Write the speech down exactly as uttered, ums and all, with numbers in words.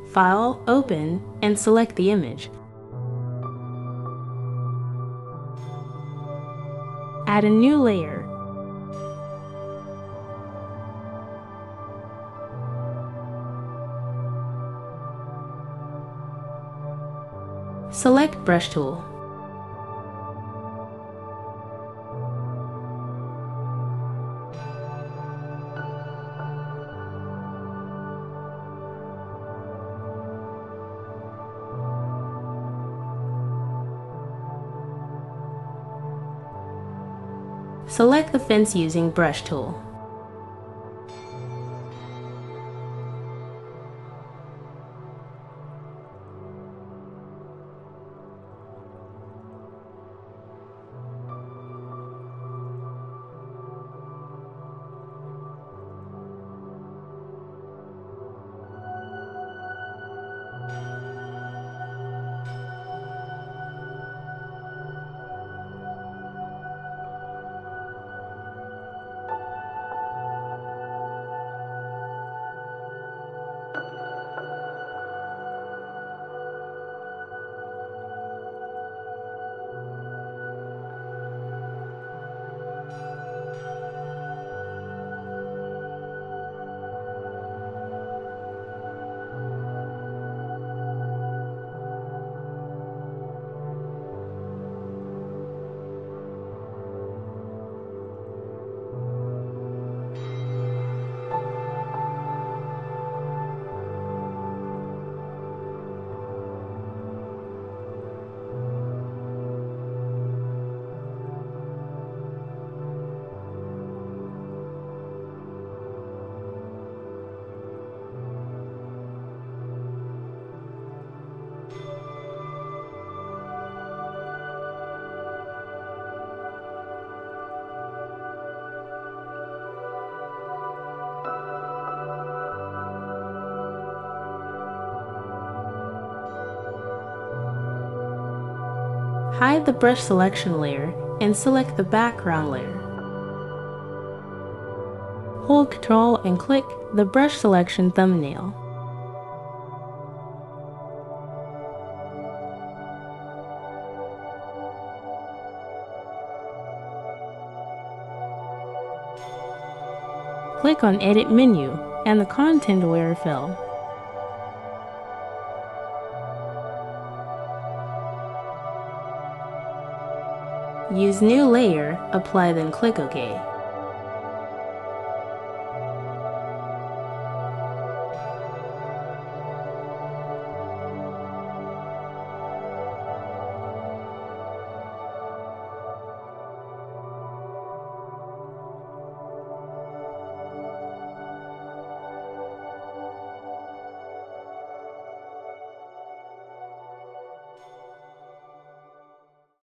File, Open, and select the image. Add a new layer. Select Brush Tool. Select the fence using Brush Tool. Hide the brush selection layer and select the background layer. Hold Control and click the brush selection thumbnail. Click on Edit menu and the content aware fill. Use New Layer, apply then click OK.